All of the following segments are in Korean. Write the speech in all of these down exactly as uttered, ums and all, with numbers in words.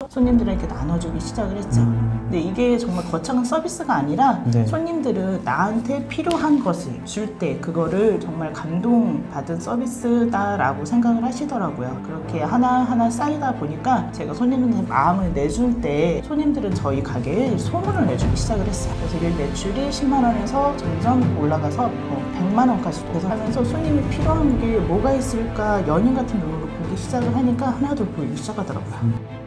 손님들에게 나눠주기 시작을 했죠. 음. 근데 이게 정말 거창한 서비스가 아니라 네. 손님들은 나한테 필요한 것을 줄 때 그거를 정말 감동받은 서비스다라고 생각을 하시더라고요. 그렇게 하나하나 쌓이다 보니까 제가 손님들한테 마음을 내줄 때 손님들은 저희 가게에 소문을 내주기 시작을 했어요. 그래서 일 매출이 십만 원에서 점점 올라가서 뭐 백만 원까지도 계속 하면서 손님이 필요한 게 뭐가 있을까 연인 같은 눈으로 보기 시작을 하니까 하나둘 보이기 시작하더라고요. 음.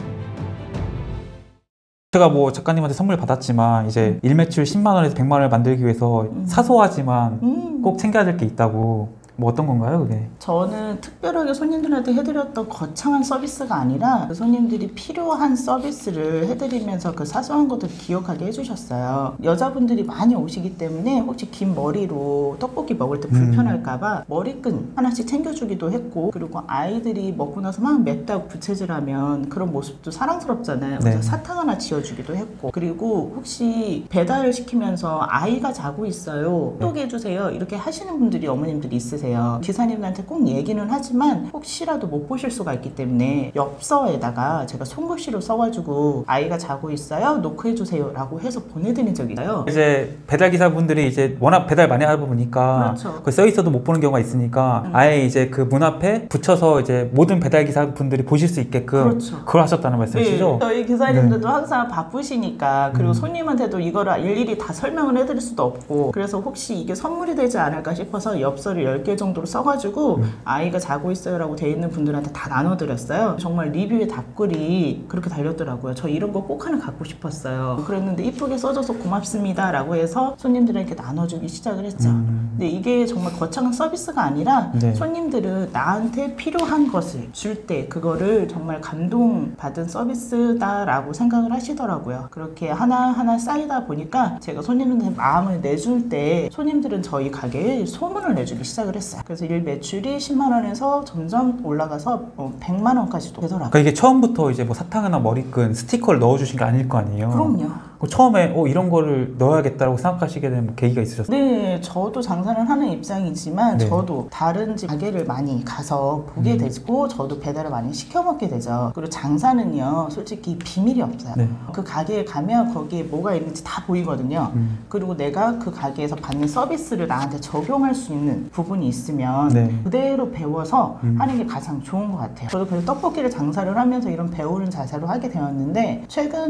제가 뭐 작가님한테 선물 받았지만 이제 일 매출 십만 원에서 백만 원을 만들기 위해서 음. 사소하지만 음. 꼭 챙겨야 될 게 있다고. 뭐 어떤 건가요, 그게? 저는 특별하게 손님들한테 해드렸던 거창한 서비스가 아니라 그 손님들이 필요한 서비스를 해드리면서 그 사소한 것들을 기억하게 해주셨어요. 여자분들이 많이 오시기 때문에 혹시 긴 머리로 떡볶이 먹을 때 불편할까봐 음. 머리끈 하나씩 챙겨주기도 했고, 그리고 아이들이 먹고 나서 막 맵다고 부채질하면 그런 모습도 사랑스럽잖아요. 그래서 네. 사탕 하나 지어주기도 했고, 그리고 혹시 배달을 시키면서 아이가 자고 있어요, 똑 해주세요 이렇게 하시는 분들이 어머님들이 있으세요. 기사님들한테 꼭 얘기는 하지만 혹시라도 못 보실 수가 있기 때문에 엽서에다가 제가 손글씨로 써가지고 아이가 자고 있어요, 노크해주세요 라고 해서 보내드린 적이 있어요. 이제 배달기사분들이 이제 워낙 배달 많이 하다 보니까 그렇죠. 그 써있어도 못 보는 경우가 있으니까 음. 아예 이제 그 문 앞에 붙여서 이제 모든 배달기사분들이 보실 수 있게끔 그렇죠. 그걸 하셨다는 말씀이시죠? 네. 저희 기사님들도 네. 항상 바쁘시니까, 그리고 음. 손님한테도 이거를 일일이 다 설명을 해드릴 수도 없고, 그래서 혹시 이게 선물이 되지 않을까 싶어서 엽서를 열 개 정도로 써가지고 음. 아이가 자고 있어요 라고 돼 있는 분들한테 다 나눠드렸어요. 정말 리뷰에 답글이 그렇게 달렸더라고요. 저 이런 거 꼭 하나 갖고 싶었어요. 그랬는데 이쁘게 써줘서 고맙습니다 라고 해서 손님들에게 나눠주기 시작을 했죠. 음. 근데 이게 정말 거창한 서비스가 아니라 네. 손님들은 나한테 필요한 것을 줄 때 그거를 정말 감동받은 서비스다라고 생각을 하시더라고요. 그렇게 하나하나 쌓이다 보니까 제가 손님들한테 마음을 내줄 때 손님들은 저희 가게에 소문을 내주기 시작을 했어요. 그래서 일 매출이 십만 원에서 점점 올라가서 어, 백만 원까지도 되더라고요. 그러니까 이게 처음부터 이제 뭐 사탕이나 머리끈, 스티커를 넣어주신 게 아닐 거 아니에요? 그럼요. 처음에 어, 이런 거를 넣어야겠다라고 생각하시게 된 계기가 있으셨어요? 네, 저도 장사를 하는 입장이지만 네. 저도 다른 집 가게를 많이 가서 보게 음. 되고 저도 배달을 많이 시켜 먹게 되죠. 그리고 장사는요, 솔직히 비밀이 없어요. 네. 그 가게에 가면 거기에 뭐가 있는지 다 보이거든요. 음. 그리고 내가 그 가게에서 받는 서비스를 나한테 적용할 수 있는 부분이 있으면 네. 그대로 배워서 음. 하는 게 가장 좋은 것 같아요. 저도 그래서 떡볶이를 장사를 하면서 이런 배우는 자세로 하게 되었는데,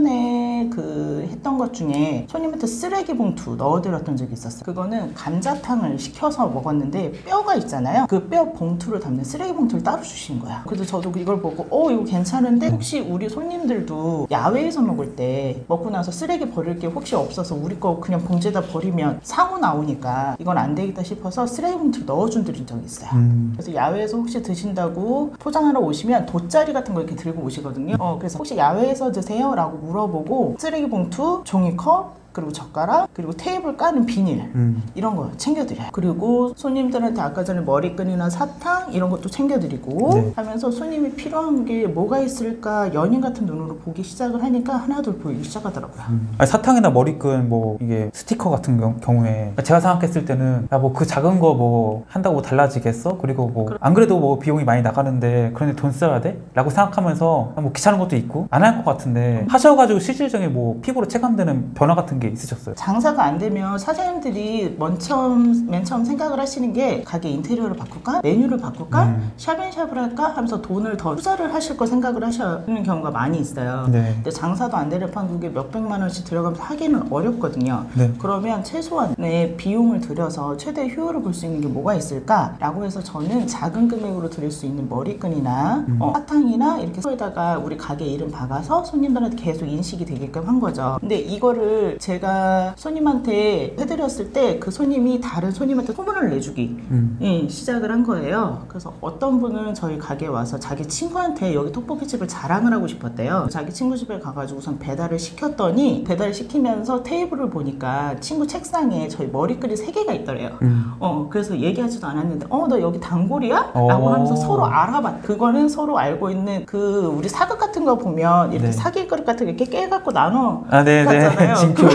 최근에 그 했던 것 중에 손님한테 쓰레기 봉투 넣어드렸던 적이 있었어요. 그거는 감자탕을 시켜서 먹었는데 뼈가 있잖아요. 그 뼈 봉투를 담는 쓰레기 봉투를 따로 주신 거야. 그래서 저도 이걸 보고 어 이거 괜찮은데, 혹시 우리 손님들도 야외에서 먹을 때 먹고 나서 쓰레기 버릴 게 혹시 없어서 우리 거 그냥 봉지에다 버리면 상호 나오니까 이건 안 되겠다 싶어서 쓰레기 봉투를 넣어준 드린 적이 있어요. 음. 그래서 야외에서 혹시 드신다고 포장하러 오시면 돗자리 같은 거 이렇게 들고 오시거든요. 어, 그래서 혹시 야외에서 드세요? 라고 물어보고 쓰레기 봉투, 종이컵, 그리고 젓가락, 그리고 테이블 까는 비닐 음. 이런 거 챙겨드려요. 그리고 손님들한테 아까 전에 머리끈이나 사탕 이런 것도 챙겨드리고 네. 하면서 손님이 필요한 게 뭐가 있을까 연인 같은 눈으로 보기 시작을 하니까 하나둘 보이기 시작하더라고요. 음. 아니, 사탕이나 머리끈, 뭐 이게 스티커 같은 경, 경우에 제가 생각했을 때는 야, 뭐 그 작은 거 뭐 한다고 달라지겠어? 그리고 뭐 안 그래도 뭐 비용이 많이 나가는데 그런데 돈 써야 돼? 라고 생각하면서 뭐 귀찮은 것도 있고 안 할 것 같은데 음. 하셔가지고 실질적인 뭐 피부로 체감되는 변화 같은 게 있으셨어요? 장사가 안 되면 사장님들이 맨 처음, 맨 처음 생각을 하시는 게 가게 인테리어를 바꿀까? 메뉴를 바꿀까? 음. 샵앤샵을 할까? 하면서 돈을 더 투자를 하실 거 생각을 하시는 경우가 많이 있어요. 네. 근데 장사도 안 되는 판국에 몇백만 원씩 들어가면서 하기는 어렵거든요. 네. 그러면 최소한의 비용을 들여서 최대 효율을 볼 수 있는 게 뭐가 있을까? 라고 해서 저는 작은 금액으로 드릴 수 있는 머리끈이나 음. 어, 사탕이나 이렇게 소에다가 우리 가게 이름 박아서 손님들한테 계속 인식이 되게끔 한 거죠. 근데 이거를 제가 손님한테 해드렸을 때 그 손님이 다른 손님한테 소문을 내주기 음. 예, 시작을 한 거예요. 그래서 어떤 분은 저희 가게에 와서 자기 친구한테 여기 떡볶이집을 자랑을 하고 싶었대요. 자기 친구 집에 가가지고 우선 배달을 시켰더니 배달을 시키면서 테이블을 보니까 친구 책상에 저희 머리끈이 세 개가 있더래요. 음. 어, 그래서 얘기하지도 않았는데 어, 너 여기 단골이야? 라고 하면서 서로 알아봤. 그거는 서로 알고 있는 그 우리 사극 같은 거 보면 이렇게 네. 사기 그릇 같은 거 이렇게 깨갖고 나눠 아, 네, 갔잖아요. 네.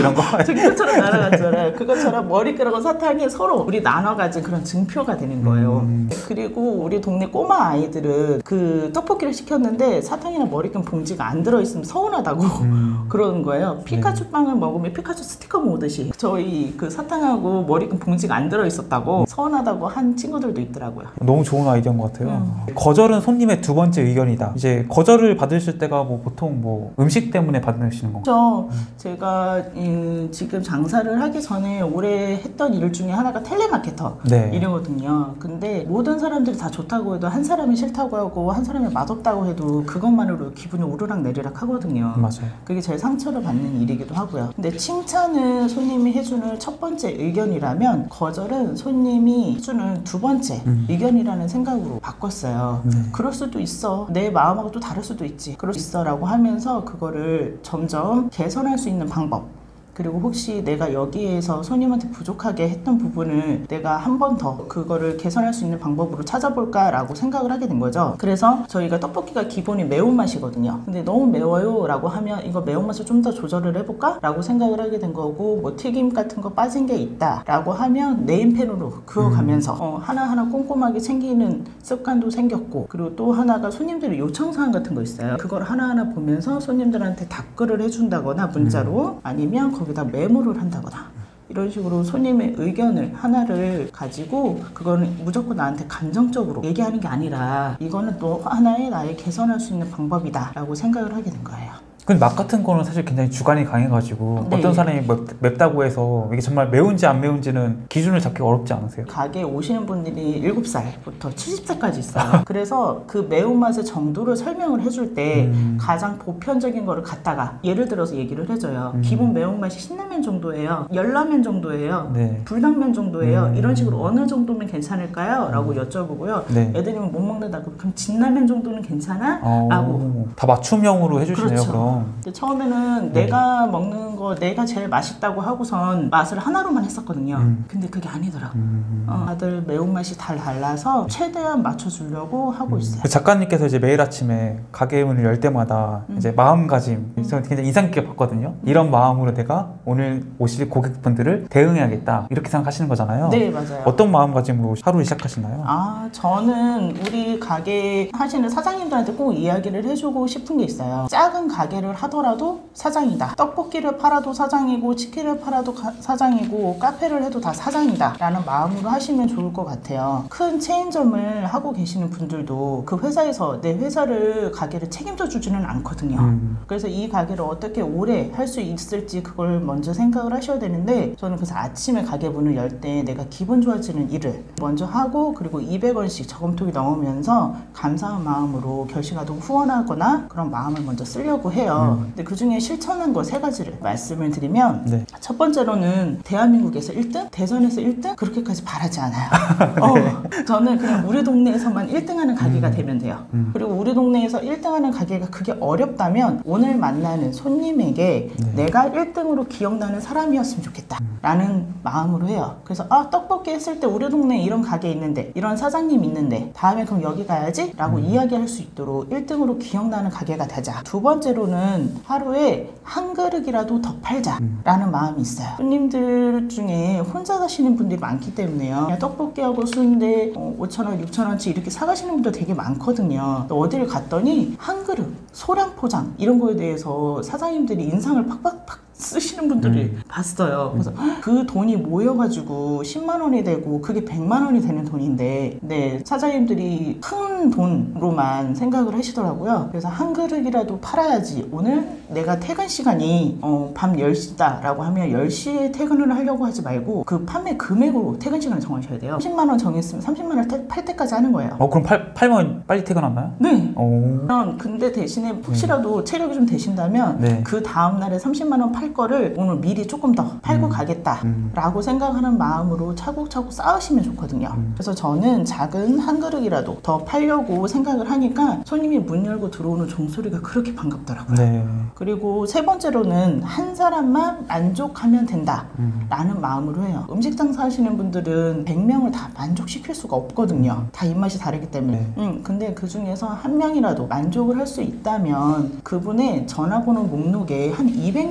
이런 거. 증표처럼 날아갔잖아요. 그것처럼 머리카락과 사탕이 서로 우리 나눠 가진 그런 증표가 되는 거예요. 음. 그리고 우리 동네 꼬마 아이들은 그 떡볶이를 시켰는데 사탕이나 머리끈 봉지가 안 들어있으면 서운하다고 음. 그러는 거예요. 피카츄 빵을 먹으면 피카츄 스티커 모으듯이 저희 그 사탕하고 머리끈 봉지가 안 들어있었다고 서운하다고 한 친구들도 있더라고요. 너무 좋은 아이디어인 것 같아요. 음. 거절은 손님의 두 번째 의견이다. 이제 거절을 받으실 때가 뭐 보통 뭐 음식 때문에 받으시는 건가요? 그렇죠. 음. 제가 음, 지금 장사를 하기 전에 오래 했던 일 중에 하나가 텔레마케터 네. 일이거든요. 근데 모든 사람들이 다 좋다고 해도 한 사람이 싫다고 하고 한 사람이 맛없다고 해도 그것만으로 기분이 오르락 내리락 하거든요. 맞아요. 그게 제일 상처를 받는 일이기도 하고요. 근데 칭찬은 손님이 해주는 첫 번째 의견이라면 거절은 손님이 해주는 두 번째 음. 의견이라는 생각으로 바꿨어요. 네. 그럴 수도 있어. 내 마음하고 또 다를 수도 있지. 그럴 수 있어 라고 하면서 그거를 점점 개선할 수 있는 방법, 그리고 혹시 내가 여기에서 손님한테 부족하게 했던 부분을 내가 한 번 더 그거를 개선할 수 있는 방법으로 찾아볼까 라고 생각을 하게 된 거죠. 그래서 저희가 떡볶이가 기본이 매운맛이거든요. 근데 너무 매워요 라고 하면 이거 매운맛을 좀 더 조절을 해볼까 라고 생각을 하게 된 거고, 뭐 튀김 같은 거 빠진 게 있다 라고 하면 네임펜으로 그어가면서 음. 어, 하나하나 꼼꼼하게 챙기는 습관도 생겼고, 그리고 또 하나가 손님들의 요청사항 같은 거 있어요. 그걸 하나하나 보면서 손님들한테 답글을 해준다거나 문자로 음. 아니면 거기다 메모를 한다거나 이런 식으로 손님의 의견을 하나를 가지고 그거는 무조건 나한테 감정적으로 얘기하는 게 아니라 이거는 또 하나의 나의 개선할 수 있는 방법이다 라고 생각을 하게 된 거예요. 근데 맛 같은 거는 사실 굉장히 주관이 강해가지고 네. 어떤 사람이 맵, 맵다고 해서 이게 정말 매운지 안 매운지는 기준을 잡기가 어렵지 않으세요? 가게에 오시는 분들이 일곱 살부터 칠십 살까지 있어요. 그래서 그 매운맛의 정도를 설명을 해줄 때 음. 가장 보편적인 거를 갖다가 예를 들어서 얘기를 해줘요. 음. 기본 매운맛이 신라면 정도예요, 열라면 정도예요, 네. 불당면 정도예요. 음. 이런 식으로 어느 정도면 괜찮을까요? 라고 음. 여쭤보고요. 네. 애들이 못 먹는다 그럼 진라면 정도는 괜찮아? 어. 라고 다 맞춤형으로 해주시네요. 그렇죠. 그럼. 처음에는 네. 내가 먹는 거 내가 제일 맛있다고 하고선 맛을 하나로만 했었거든요. 음. 근데 그게 아니더라고. 음. 어, 다들 매운맛이 다 달라서 최대한 맞춰주려고 하고 음. 있어요. 그 작가님께서 이제 매일 아침에 가게 문을 열 때마다 음. 이제 마음가짐 음. 굉장히 인상 깊게 봤거든요. 음. 이런 마음으로 내가 오늘 오실 고객분들을 대응해야겠다 이렇게 생각하시는 거잖아요. 네, 맞아요. 어떤 마음가짐으로 하루를 시작하시나요? 아, 저는 우리 가게 하시는 사장님들한테 꼭 이야기를 해주고 싶은 게 있어요. 작은 가게를 하더라도 사장이다. 떡볶이를 팔아도 사장이고 치킨을 팔아도 가, 사장이고 카페를 해도 다 사장이다 라는 마음으로 하시면 좋을 것 같아요. 큰 체인점을 하고 계시는 분들도 그 회사에서 내 회사를 가게를 책임져 주지는 않거든요. 음. 그래서 이 가게를 어떻게 오래 할 수 있을지 그걸 먼저 생각을 하셔야 되는데, 저는 그래서 아침에 가게 문을 열 때 내가 기분 좋아지는 일을 먼저 하고, 그리고 이백 원씩 저금통에 넣으면서 감사한 마음으로 결식하도 후원하거나 그런 마음을 먼저 쓰려고 해요. 음. 근데 그 중에 실천한 거 세 가지를 말씀을 드리면 네. 첫 번째로는 대한민국에서 일 등? 대전에서 일 등? 그렇게까지 바라지 않아요. 네. 어, 저는 그냥 우리 동네에서만 일 등 하는 가게가 음. 되면 돼요. 음. 그리고 우리 동네에서 일 등 하는 가게가 그게 어렵다면 오늘 만나는 손님에게 네. 내가 일 등으로 기억나는 사람이었으면 좋겠다 음. 라는 마음으로 해요. 그래서 아, 떡볶이 했을 때 우리 동네에 이런 가게 있는데 이런 사장님 있는데 다음에 그럼 여기 가야지 라고 음. 이야기할 수 있도록 일 등으로 기억나는 가게가 되자. 두 번째로는 하루에 한 그릇이라도 더 팔자 라는 음. 마음이 있어요. 손님들 중에 혼자 가시는 분들이 많기 때문에요. 그냥 떡볶이하고 순대 어, 오천 원, 육천 원치 이렇게 사가시는 분들 되게 많거든요. 어디를 갔더니 한 그릇, 소량 포장 이런 거에 대해서 사장님들이 인상을 팍팍팍 쓰시는 분들을 음. 봤어요. 그래서 음. 그 돈이 모여가지고 십만 원이 되고 그게 백만 원이 되는 돈인데 네, 사장님들이 큰 돈으로만 생각을 하시더라고요. 그래서 한 그릇이라도 팔아야지. 오늘 내가 퇴근 시간이 어, 밤 열 시다 라고 하면 열 시에 퇴근을 하려고 하지 말고 그 판매 금액으로 퇴근 시간을 정하셔야 돼요. 삼십만 원 정했으면 삼십만 원 팔 때까지 하는 거예요. 어, 그럼 팔, 팔면 빨리 퇴근하나요? 네. 오. 근데 대신에 혹시라도 음. 체력이 좀 되신다면 네. 그 다음날에 삼십만 원 팔 거를 오늘 미리 조금 더 팔고 음. 가겠다 음. 라고 생각하는 마음으로 차곡차곡 쌓으시면 좋거든요. 음. 그래서 저는 작은 한 그릇이라도 더 팔려고 생각을 하니까 손님이 문 열고 들어오는 종소리가 그렇게 반갑더라고요. 네. 그리고 세 번째로는 한 사람만 만족하면 된다 음. 라는 마음으로 해요. 음식 장사 하시는 분들은 백 명을 다 만족시킬 수가 없거든요. 다 입맛이 다르기 때문에. 네. 음, 근데 그 중에서 한 명이라도 만족을 할 수 있다면 그분의 전화번호 목록에 한 이백 명 정도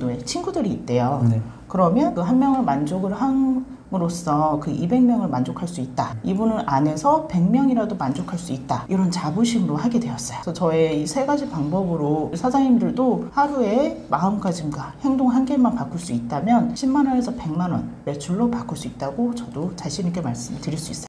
정도의 친구들이 있대요. 네. 그러면 그 한 명을 만족을 함으로써 그 이백 명을 만족할 수 있다. 이분은 안에서 백 명이라도 만족할 수 있다. 이런 자부심으로 하게 되었어요. 그래서 저의 이 세 가지 방법으로 사장님들도 하루에 마음가짐과 행동 한 개만 바꿀 수 있다면 십만 원에서 백만 원 매출로 바꿀 수 있다고 저도 자신 있게 말씀드릴 수 있어요.